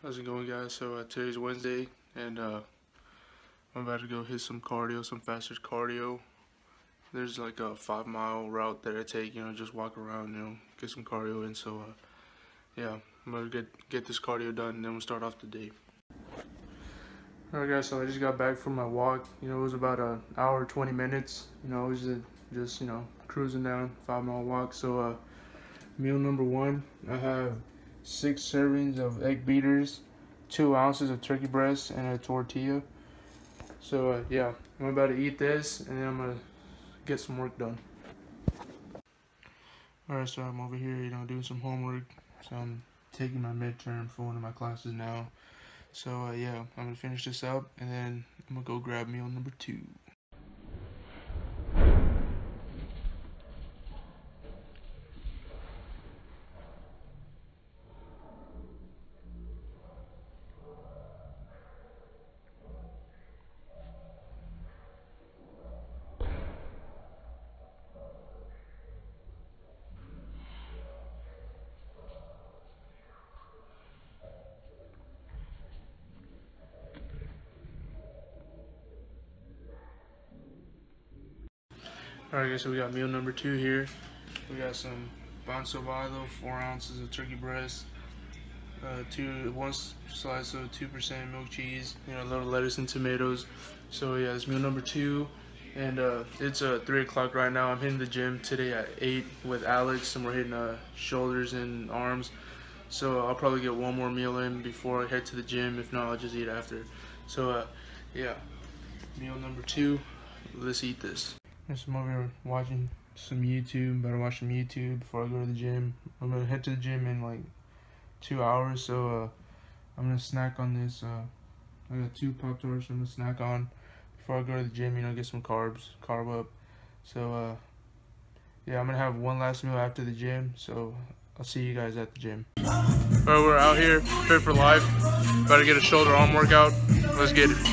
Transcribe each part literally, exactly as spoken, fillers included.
How's it going, guys? So uh, today's Wednesday, and uh, I'm about to go hit some cardio, some faster cardio. There's like a five mile route that I take, you know, just walk around, you know, get some cardio in. So uh, yeah, I'm gonna get get this cardio done, and then we'll start off the day. Alright, guys, so I just got back from my walk. You know, it was about an hour, twenty minutes. You know, I was just, just you know, cruising down, five mile walk. So uh, meal number one, I have six servings of egg beaters, two ounces of turkey breast, and a tortilla. So uh, yeah, I'm about to eat this, and then I'm gonna get some work done. Alright, so I'm over here, you know, doing some homework. So I'm taking my midterm for one of my classes now. So uh, yeah, I'm gonna finish this up, and then I'm gonna go grab meal number two. Alright, guys, so we got meal number two here. We got some pan sobado, four ounces of turkey breast, uh, two one slice of two percent milk cheese, you know, a little lettuce and tomatoes. So yeah, it's meal number two, and uh, it's uh, three o'clock right now. I'm hitting the gym today at eight with Alex, and we're hitting uh, shoulders and arms. So I'll probably get one more meal in before I head to the gym. If not, I'll just eat after. So uh, yeah, meal number two. Let's eat this. I'm over here watching some YouTube. Better watch some YouTube before I go to the gym. I'm gonna head to the gym in like two hours, so uh, I'm gonna snack on this. Uh, I got two Pop Tarts I'm gonna snack on before I go to the gym. You know, get some carbs, carb up. So uh, yeah, I'm gonna have one last meal after the gym. So I'll see you guys at the gym. Alright, we're out here, fit for life. About to get a shoulder arm workout. Let's get it.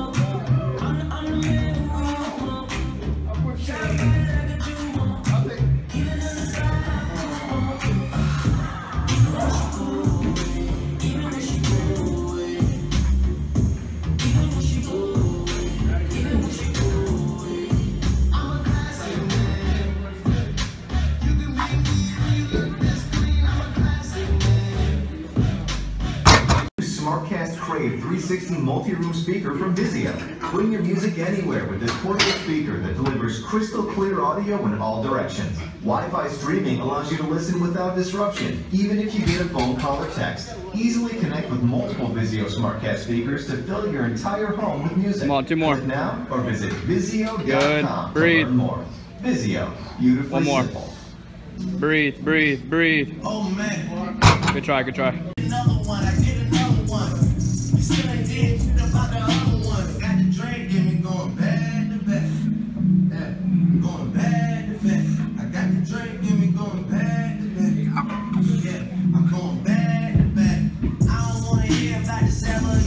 three sixty multi-room speaker from Vizio. Bring your music anywhere with this portable speaker that delivers crystal clear audio in all directions. Wi-Fi streaming allows you to listen without disruption, even if you get a phone call or text. Easily connect with multiple Vizio SmartCast speakers to fill your entire home with music. Come on, two more. Click now or visit Vizio dot com to Breathe. learn more. Vizio, beautifully One more. simple. Breathe, breathe, breathe. Oh man. Good try, good try. Another one, I did another one. You still ain't did shit about the other one. Got the drink, get me going bad to back. Yeah, going bad to back. I got the drink, get me going bad to back. Yeah, I'm going bad to back. I don't wanna hear about the seven.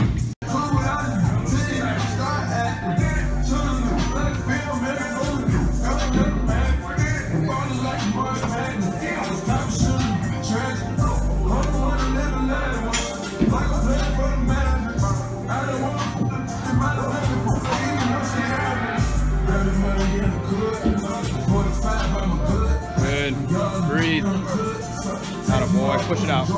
Good. Breathe. Atta boy. Push it out.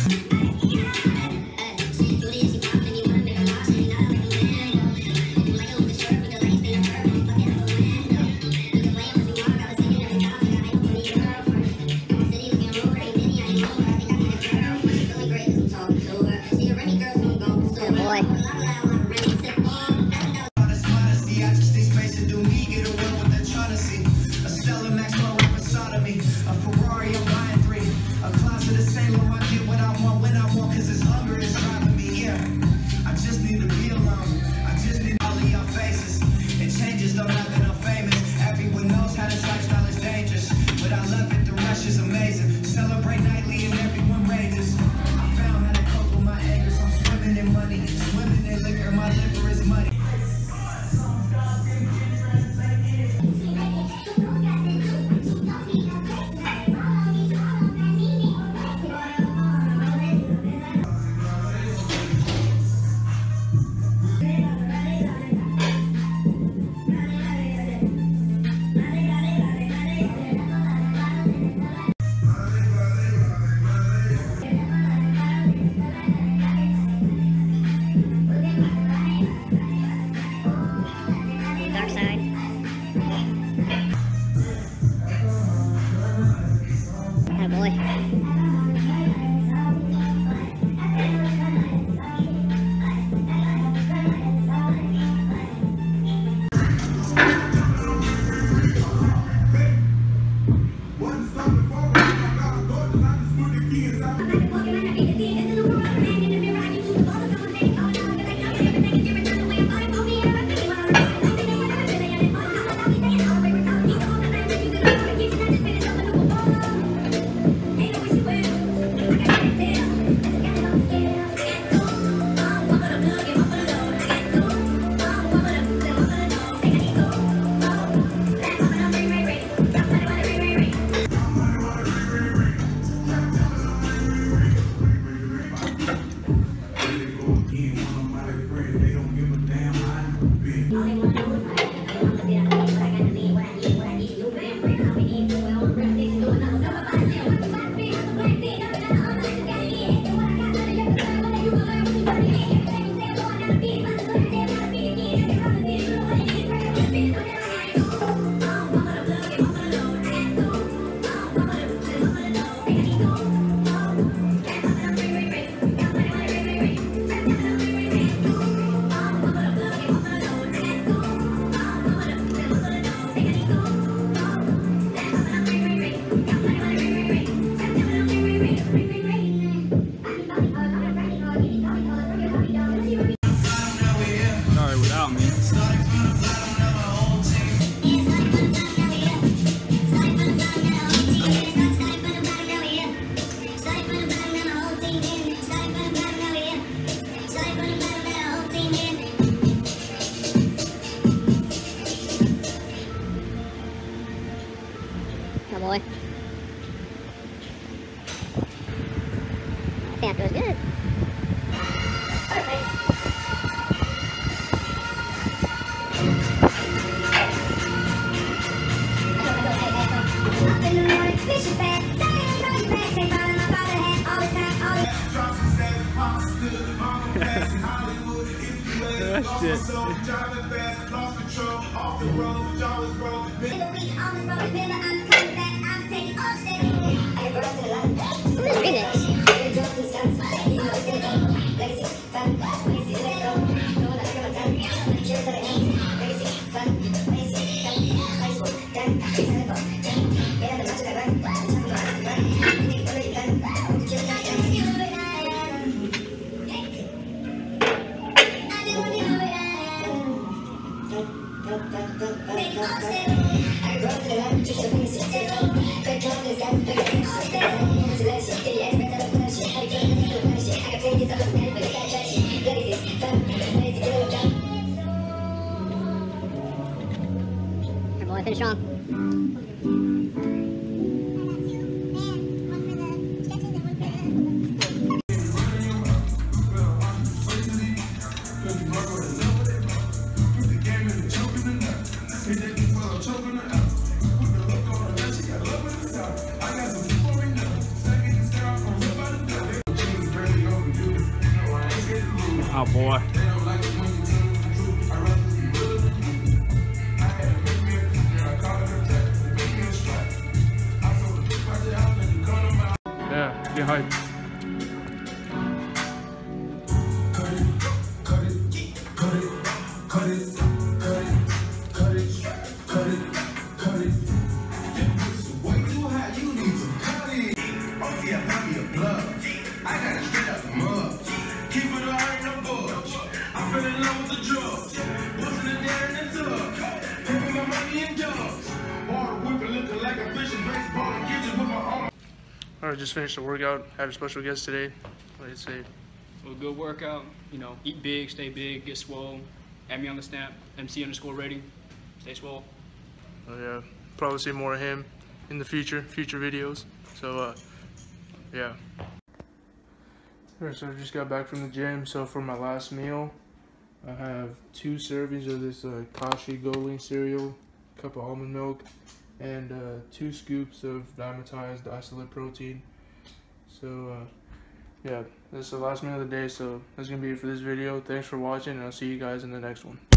Oh boy. I think that feels good. Perfect. Oh, shit. Boy, finish strong. boy. Yeah, get hyped. Alright, just finished the workout. Had a special guest today. What do you say? Well, good workout. You know, eat big, stay big, get swole. Add me on the snap. M C underscore rating. Stay swole. Oh yeah, probably see more of him in the future, future videos. So uh, yeah. Alright, so I just got back from the gym. So for my last meal, I have two servings of this uh, Kashi Golding cereal, a cup of almond milk, and uh, two scoops of diamantized isolate protein. So uh, yeah, this is the last meal of the day, so that's gonna be it for this video. Thanks for watching, and I'll see you guys in the next one.